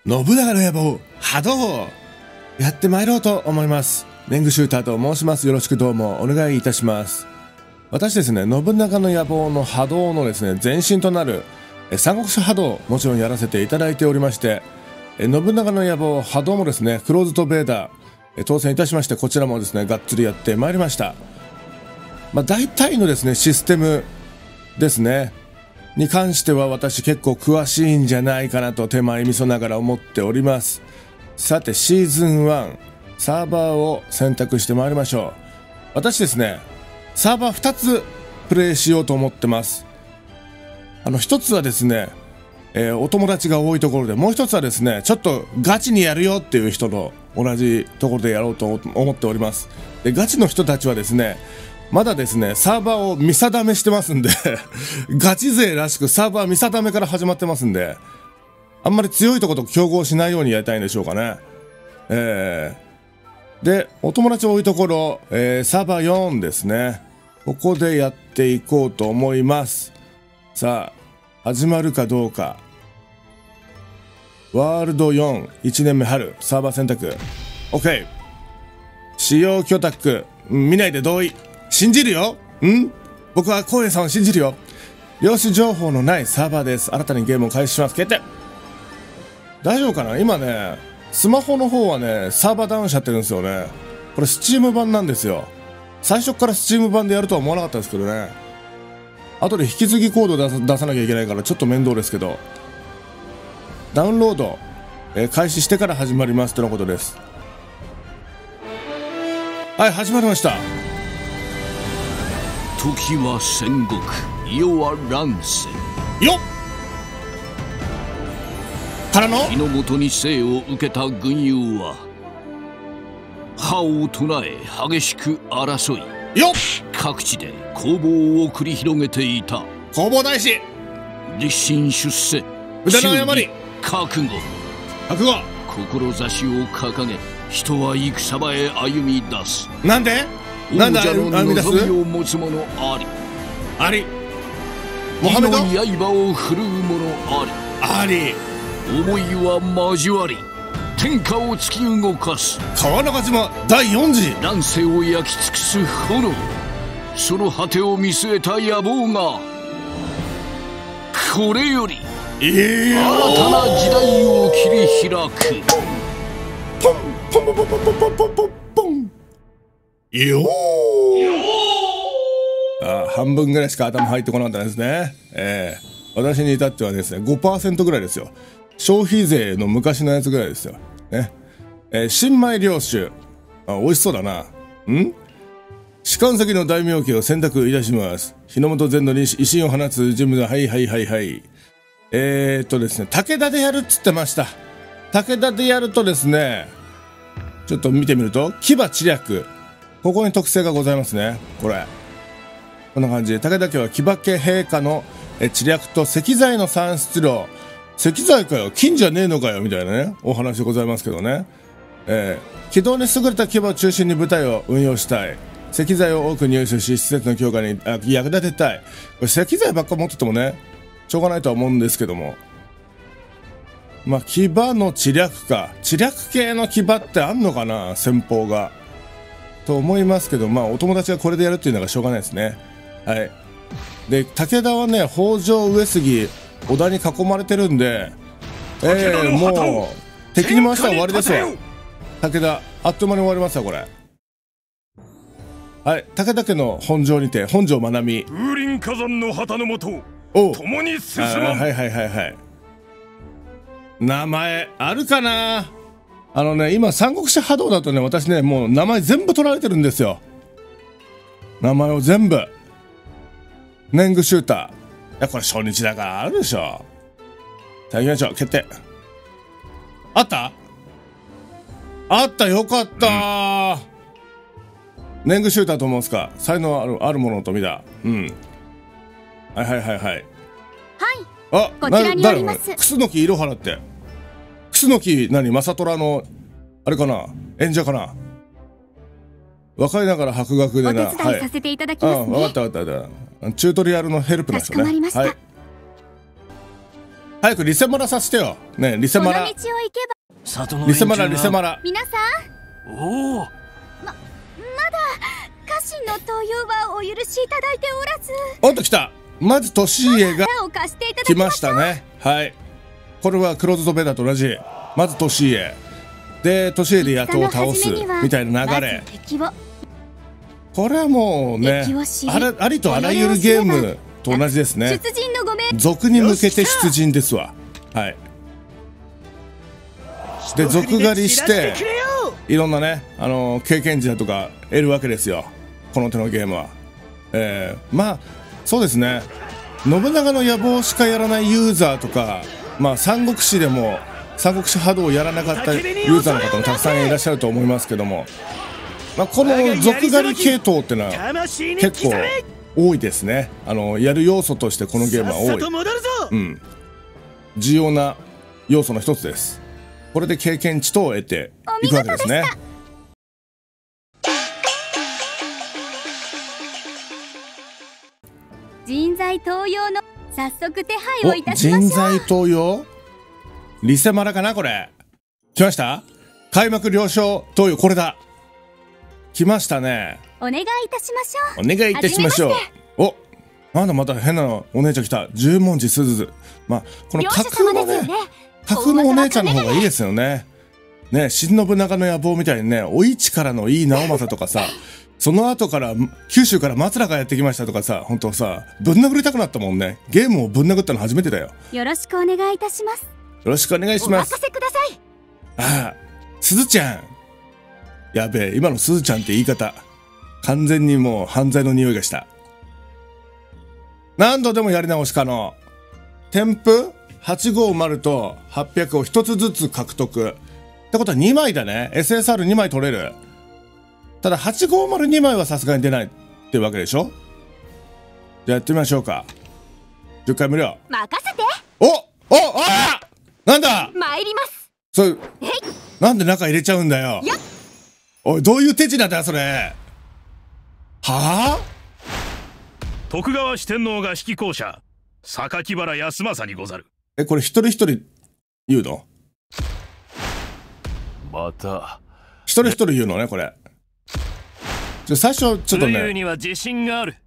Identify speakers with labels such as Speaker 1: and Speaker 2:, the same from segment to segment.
Speaker 1: 信長の野望波動やってまいろうと思います。レングシューターと申します。よろしくどうもお願いいたします。私ですね、信長の野望の波動のですね、前身となる三国志波動、もちろんやらせていただいておりまして、信長の野望波動もですね、クローズドベーダー当選いたしまして、こちらもですね、がっつりやってまいりました。大体のですね、システムですねに関しては私結構詳しいんじゃないかなと手前味噌ながら思っております。さてシーズン1サーバーを選択してまいりましょう。私ですね、サーバー2つプレイしようと思ってます。1つはですね、お友達が多いところで、もう1つはですね、ちょっとガチにやるよっていう人の同じところでやろうと思っております。でガチの人たちはですね、まだですね、サーバーを見定めしてますんでガチ勢らしくサーバー見定めから始まってますんで、あんまり強いところと競合しないようにやりたいんでしょうかね。で、お友達多いところ、サーバー4ですね。ここでやっていこうと思います。さあ、始まるかどうか。ワールド4、1年目春、サーバー選択。OK。使用許諾、見ないで同意。信じるよ。僕は光栄さんを信じるよ。量子情報のないサーバーです。新たにゲームを開始します。決定。大丈夫かな。今ね、スマホの方はね、サーバーダウンしちゃってるんですよね。これスチーム版なんですよ。最初からスチーム版でやるとは思わなかったですけどね。後で引き継ぎコード出さなきゃいけないからちょっと面倒ですけど、ダウンロード、開始してから始まりますとのことです。はい、始まりました。
Speaker 2: 時は戦国、世は乱世
Speaker 1: よっからの
Speaker 2: 日の元に生を受けた軍友は覇を唱え激しく争い、
Speaker 1: よっ
Speaker 2: 各地で攻防を繰り広げていた。
Speaker 1: 攻防大使、
Speaker 2: 立身出世、
Speaker 1: 無駄な誤り、
Speaker 2: 覚悟、志を掲げ、人は戦場へ歩み出す。
Speaker 1: なんで
Speaker 2: 王者の望みを持つ者あり、
Speaker 1: あり、モハメド
Speaker 2: 刃を振るう者あり、
Speaker 1: あり、
Speaker 2: 思いは交わり、天下を突き動かす
Speaker 1: 川中島第4次
Speaker 2: 乱世を焼き尽くす炎、その果てを見据えた野望がこれより新たな時代を切り開く。
Speaker 1: ポンポンポンポンポンポンポンポンポンよー。半分ぐらいしか頭入ってこなかったですね。私に至ってはですね 5% ぐらいですよ。消費税の昔のやつぐらいですよね。新米領主、美味しそうだな。士官先の大名家を選択いたします。日の本全土に威信を放つ人物ははいですね、武田でやるっつってました。武田でやるとですね、ちょっと見てみると騎馬知略、ここに特性がございますね。こんな感じで、武田家は騎馬家陛下の知略と石材の産出量、石材かよ金じゃねえのかよみたいなね、お話でございますけどね。機動に優れた騎馬を中心に部隊を運用したい。石材を多く入手し施設の強化に役立てたい。これ石材ばっか持っててもねしょうがないとは思うんですけども、騎馬の知略か、知略系の騎馬ってあんのかな、戦法がと思いますけど、お友達がこれでやるっていうのがしょうがないですね。はい。で武田はね、北条上杉織田に囲まれてるんで、もう敵に回したら終わりですわ。武田あっという間に終わりますよこれ。はい、武田家の本城にて本城愛美、
Speaker 3: 風林火山の旗の下共に進む。
Speaker 1: はい名前あるかな。今三国志波動だとね、私ねもう名前全部取られてるんですよ。名前を全部。年貢シューター、いやこれ初日だからあるでしょ。さあ行きましょう。決定。あったよかった、年貢シューターと思うんですか。才能あるものと見た。はい
Speaker 4: こちらにあります。
Speaker 1: 楠木いろはらって、楠木正虎のあれかな、演者かな。若いながら博学でな。
Speaker 4: お手伝いさせていただきますね。
Speaker 1: 分かったチュートリアルのヘルプの人ね。
Speaker 4: かしこまりました。
Speaker 1: はい。 早くリセマラさせてよ。ね、リセマラ。
Speaker 4: この道を行けば。
Speaker 1: リセマラ、リセマラ。
Speaker 4: 皆さん。
Speaker 2: おお。
Speaker 4: まだ家臣の盗用はお許しいただいておらず。
Speaker 1: おっと来た。まず年家が
Speaker 4: を貸していただ
Speaker 1: 来ましたね。はい。これはクローズドベダと同じ。まず年家で年家で野党を倒すみたいな流れ。これはもうね、ありとあらゆるゲームと同じですね。
Speaker 4: 出陣のごめん。
Speaker 1: 族に向けて出陣ですわ。はい。で族狩りしていろんなね、経験値だとか得るわけですよ、この手のゲームは。まあそうですね、信長の野望しかやらないユーザーとか、まあ三国志でも三国志波動をやらなかったユーザーの方もたくさんいらっしゃると思いますけども、まあ、この族狩り系統っていうのは結構多いですね。やる要素としてこのゲームは多い、うん、重要な要素の一つです。これで経験値と得ていくわけですね。
Speaker 4: 人材登用の早速手配をいたしましょう。
Speaker 1: 人材登用リセマラかな。これ来ました。開幕了承登用、これだ。来ましたね。
Speaker 4: お願いいたしましょう。
Speaker 1: お願いいたしましょう。お、なんだまた変なお姉ちゃん来た。十文字すずず。まあこの架空のね、架空のお姉ちゃんの方がいいですよね。ね、新信長の野望みたいにね、お市からの井伊直政とかさ、その後から九州から松坂やってきましたとかさ、本当さ、ぶん殴りたくなったもんね。ゲームをぶん殴ったの初めてだよ。
Speaker 4: よろしくお願いいたします。
Speaker 1: よろしくお願いします。
Speaker 4: お任せください。
Speaker 1: ああ、すずちゃん。やべえ、今のすずちゃんって言い方、完全にもう犯罪の匂いがした。何度でもやり直し可能。添付850と800を1つずつ獲得。ってことは2枚だね。SSR2 枚取れる。ただ850-2枚はさすがに出ないってわけでしょ。じゃあやってみましょうか。10回無料。
Speaker 4: 任せて。
Speaker 1: ああ、なんだ。
Speaker 4: 参ります。
Speaker 1: それ、なんで中入れちゃうんだよ。おい、どういう手品だよそれ。はあ。
Speaker 3: 徳川四天王が指揮校舎榊原康政にござる。
Speaker 1: これ一人一人言うの？
Speaker 2: また
Speaker 1: 一人一人言うのね、これ。最初ちょっとね、
Speaker 2: には自信がある。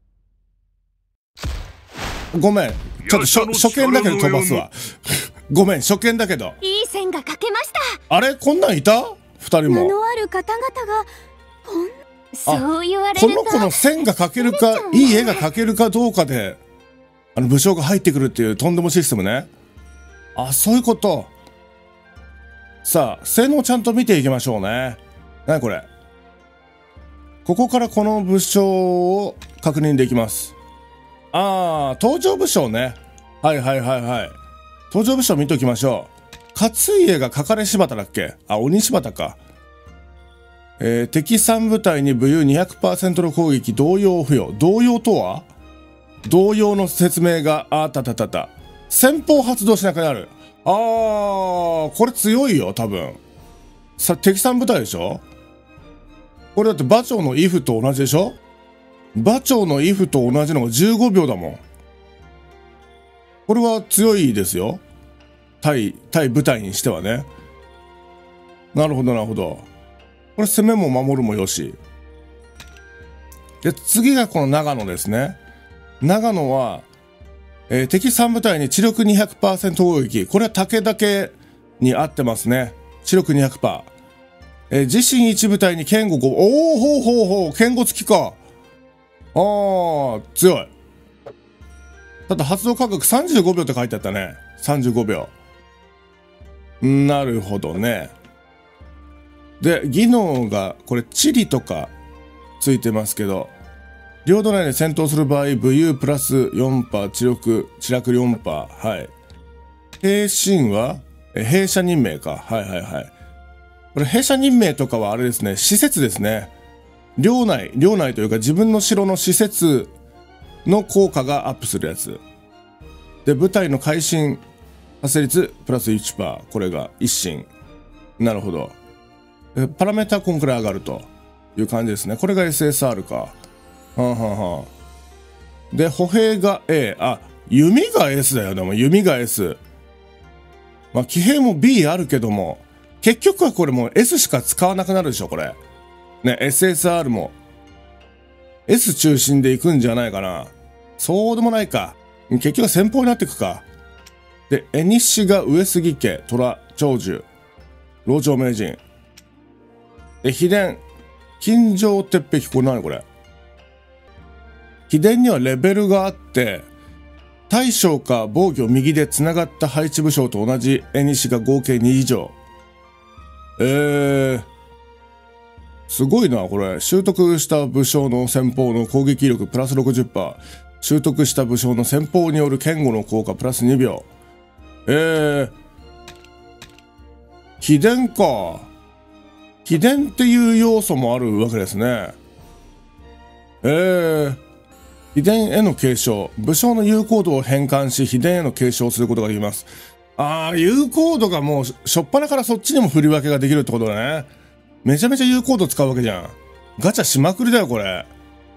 Speaker 1: ごめん、ちょっと初見だけど飛ばすわ。ごめん、初見だけど。
Speaker 4: いい線が書けました。
Speaker 1: あれ、こんなんいた？二人も。
Speaker 4: 名のある方々がそう言われると、
Speaker 1: この子の線が書けるか、いい絵が描けるかどうかで武将が入ってくるっていうとんでもシステムね。あ、そういうこと。さあ、性能をちゃんと見ていきましょうね。なにこれ。ここからこの武将を確認できます。ああ、登場武将ね。はいはいはいはい。登場武将見ときましょう。勝家がかかれ柴田だっけ？あ、鬼柴田か。敵3部隊に武勇 200% の攻撃、動揺付与。動揺とは？動揺の説明が、あったたたた。先方発動しなくなる。あー、これ強いよ、多分。敵3部隊でしょ？これだって馬長のイフと同じでしょ？馬長のイフと同じのが15秒だもん。これは強いですよ。対部隊にしてはね。なるほどなるほど。これ攻めも守るもよし。で、次がこの長野ですね。長野は、敵3部隊に知力 200% 攻撃。これは武田家に合ってますね。知力 200%。自身1部隊に剣護5。おー、ほうほうほう、剣護付きか。あー、強い。ただ発動間隔35秒って書いてあったね。35秒。なるほどね。で、技能が、これ、地理とかついてますけど、領土内で戦闘する場合、武勇プラス 4%、知力4%、はい。兵神は、兵舎任命か。はいはいはい。これ、兵舎任命とかはあれですね、施設ですね。領内というか自分の城の施設の効果がアップするやつ。で、部隊の会心発生率プラス 1%。これが一進。なるほど。パラメータこんくらい上がるという感じですね。これが SSR か。はんはんはん。で、歩兵が A。あ、弓が S だよ。でも弓が S。 まあ騎兵も B あるけども、結局はこれもう S しか使わなくなるでしょ、これ。ね、SSR も S 中心で行くんじゃないかな。そうでもないか。結局は先鋒になっていくか。で、エニシが上杉家、虎、長寿、老長名人。で、秘伝、金城鉄壁、これ何これ。秘伝にはレベルがあって、大将か防御右で繋がった配置武将と同じエニシが合計2以上。すごいな、これ。習得した武将の先鋒の攻撃力プラス 60%。習得した武将の先鋒による堅固の効果プラス2秒。秘伝か。秘伝っていう要素もあるわけですね。秘伝への継承。武将の有効度を変換し、秘伝への継承をすることができます。有効度がもう、しょっぱなからそっちにも振り分けができるってことだね。めちゃめちゃ有効度使うわけじゃん。ガチャしまくりだよ、これ。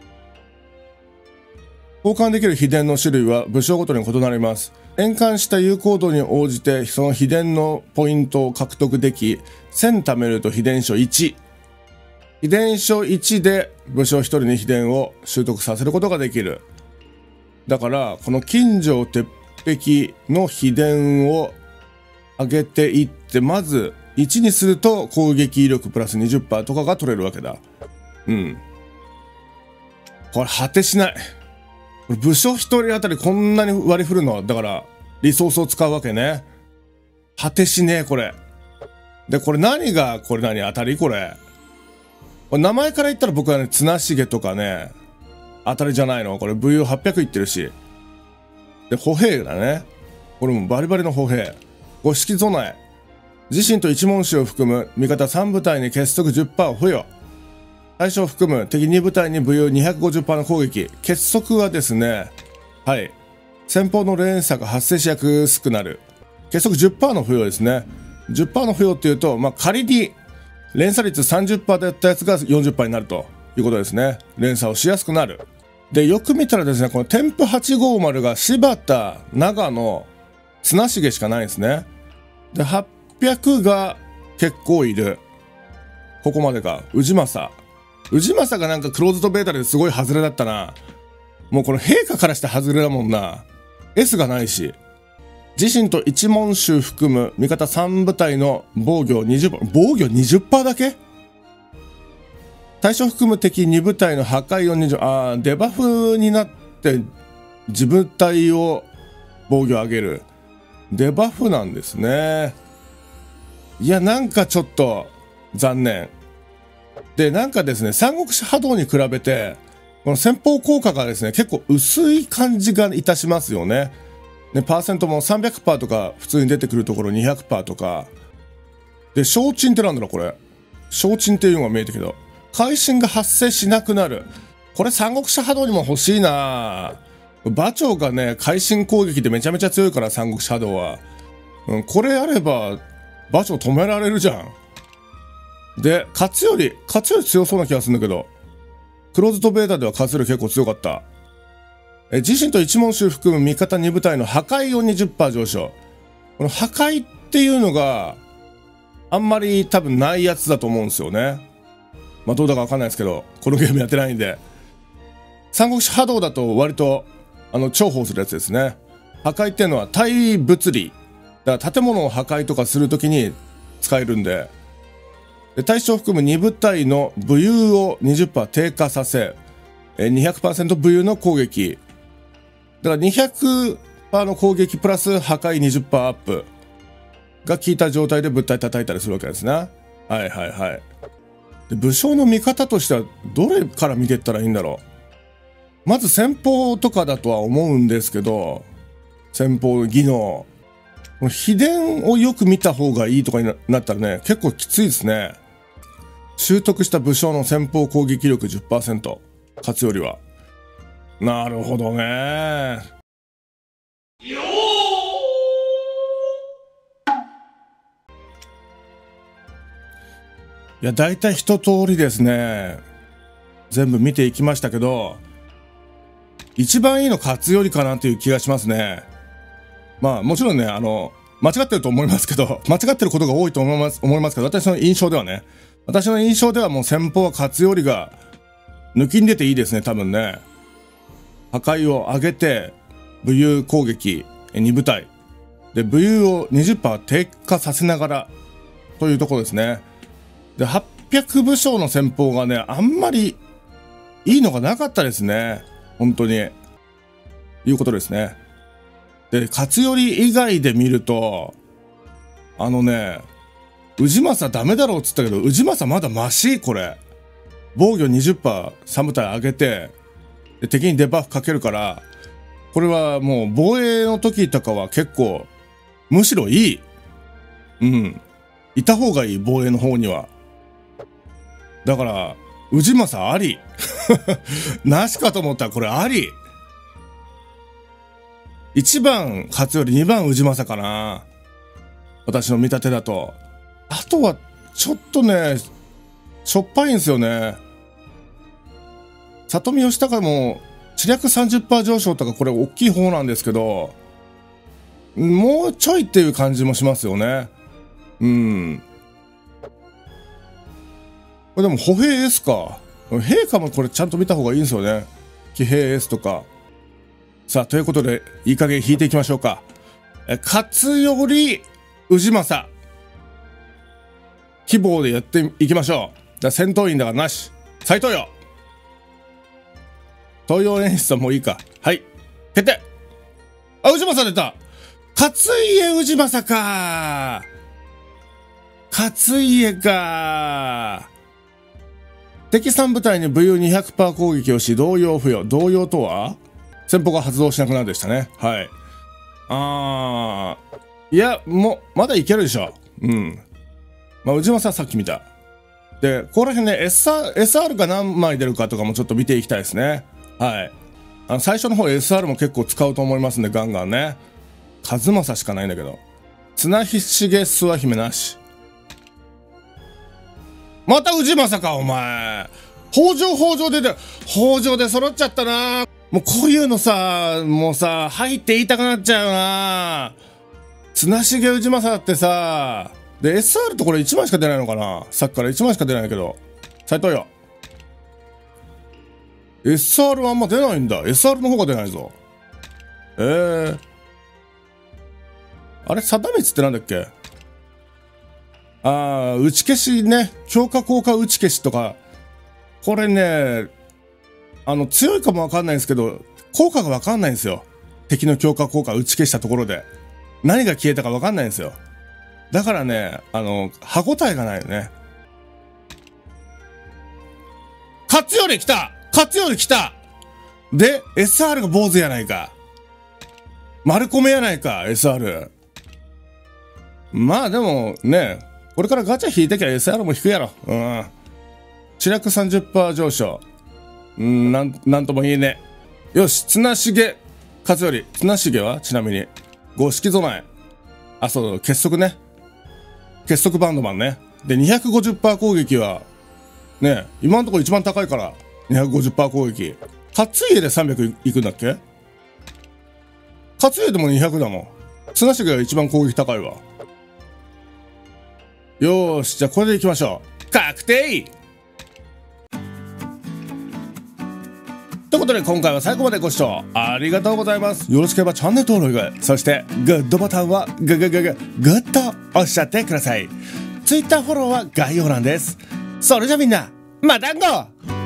Speaker 1: 交換できる秘伝の種類は武将ごとに異なります。変換した有効度に応じてその秘伝のポイントを獲得でき、1000貯めると秘伝書1。秘伝書1で武将1人に秘伝を習得させることができる。だから、この金城鉄壁の秘伝を上げていって、まず1にすると攻撃力プラス 20% とかが取れるわけだ。うん。これ果てしない。武将一人当たりこんなに割り振るのだから、リソースを使うわけね。果てしねえ、これ。で、これ何が、これ何当たりこれ。名前から言ったら僕はね、綱重とかね、当たりじゃないのこれ武勇800いってるし。で、歩兵だね。これもバリバリの歩兵。五色備え。自身と一文士を含む味方3部隊に結束 10% を付与。対象を含む敵2部隊に武勇 250% の攻撃。結束はですね、はい。先方の連鎖が発生しやすくなる。結束 10% の付与ですね。10% の付与っていうと、まあ、仮に連鎖率 30% だったやつが 40% になるということですね。連鎖をしやすくなる。で、よく見たらですね、この添付850が柴田、長野、綱重しかないんですね。で、800が結構いる。ここまでか。氏政。氏政がなんかクローズドベータですごい外れだったな。もうこの陛下からして外れだもんな。S がないし。自身と一門衆含む味方3部隊の防御 20%。防御 20% だけ？対象含む敵2部隊の破壊を20%。デバフになって自部隊を防御上げる。デバフなんですね。いや、なんかちょっと残念。で、なんかですね、三国志波動に比べて、この先方効果がですね、結構薄い感じがいたしますよね。ね、パーセントも 300% とか普通に出てくるところ 200% とか。で、昇進ってなんだろう、これ。昇進っていうのが見えてるけど。会心が発生しなくなる。これ三国志波動にも欲しいな。馬長がね、会心攻撃でめちゃめちゃ強いから、三国志波動は。これあれば、馬長止められるじゃん。で、勝頼強そうな気がするんだけど、クローズドベータでは勝頼結構強かった。自身と一門衆含む味方2部隊の破壊を 20% 上昇。この破壊っていうのが、あんまり多分ないやつだと思うんですよね。まあどうだかわかんないですけど、このゲームやってないんで。三国志波動だと割と、重宝するやつですね。破壊っていうのは対物理。だから建物を破壊とかするときに使えるんで、対象を含む2部隊の武勇を 20% 低下させ、200% 武勇の攻撃。だから 200% の攻撃プラス破壊 20% アップが効いた状態で物体叩いたりするわけですね。はいはいはい。で、武将の見方としてはどれから見ていったらいいんだろう。まず先鋒とかだとは思うんですけど、先鋒の技能。秘伝をよく見た方がいいとかになったらね、結構きついですね。習得した武将の先鋒攻撃力 10%。勝頼は。なるほどね。いや、だいたい一通りですね。全部見ていきましたけど、一番いいの勝頼かなという気がしますね。まあもちろんね、 間違ってると思いますけど、間違ってることが多いと思いますけど、私の印象ではね、もう先方は勝頼が抜きに出ていいですね、多分ね。破壊を上げて、武勇攻撃2部隊。で、武勇を 20% 低下させながら、というところですね。で、800武将の先方がね、あんまりいいのがなかったですね。本当に。いうことですね。で、勝頼以外で見ると、氏政ダメだろうっつったけど、氏政まだマシこれ。防御 20% 3部隊上げて、で敵にデバフかけるから、これはもう防衛の時とかは結構、むしろいい。うん。いた方がいい、防衛の方には。だから、氏政あり。なしかと思ったらこれあり。1番勝頼、2番氏政かな。私の見立てだと。あとは、ちょっとね、しょっぱいんですよね。里見義高も、知略 30% 上昇とかこれ大きい方なんですけど、もうちょいっていう感じもしますよね。うん。これでも歩兵 S か。陛下もこれちゃんと見た方がいいんですよね。騎兵 S とか。さあ、ということで、いい加減引いていきましょうか。勝頼、氏政。希望でやっていきましょう。だ戦闘員だからなし。再登用。登用演出はもういいか。はい。決定。あ、氏政出た。勝家氏政か。勝家か。敵3部隊に武勇 200% 攻撃をし、動揺付与。動揺とは先方が発動しなくなるでしたね。はい。いや、もう、まだいけるでしょ。うん。まあ、氏政はさっき見た。で、ここら辺ね、SR が何枚出るかとかもちょっと見ていきたいですね。はい。最初の方 SR も結構使うと思いますんで、ガンガンね。数正しかないんだけど。綱重諏訪姫なし。また氏政か、お前。北条で揃っちゃったな。もうこういうのさ、もうさ、入って言いたくなっちゃうよな。綱重氏政だってさ、で、SR とこれ1枚しか出ないのかな。さっきから1枚しか出ないけど。再登用。SR はあんま出ないんだ。SR の方が出ないぞ。あれ、定光ってなんだっけ。打ち消しね。強化効果打ち消しとか。これね、強いかもわかんないんですけど、効果がわかんないんですよ。敵の強化効果打ち消したところで。何が消えたかわかんないんですよ。だからね、歯応えがないよね。勝頼来たで、SR が坊主やないか。丸米やないか、SR。まあでもね、これからガチャ引いてきゃ SR も引くやろ。うん。知略 30% 上昇。なんとも言えねえ。よし、綱重、勝頼。綱重はちなみに、五色備え。あ、そう、結束ね。結束バンドマンね。で、250% 攻撃は、ね、今のところ一番高いから、250% 攻撃。勝家で300いくんだっけ。勝家でも200だもん。綱重が一番攻撃高いわ。よーし、じゃあこれでいきましょう。確定。ということで今回は最後までご視聴ありがとうございます。よろしければチャンネル登録、そしてグッドボタンはグッと押しちゃってください。Twitter フォローは概要欄です。それじゃみんな、またんご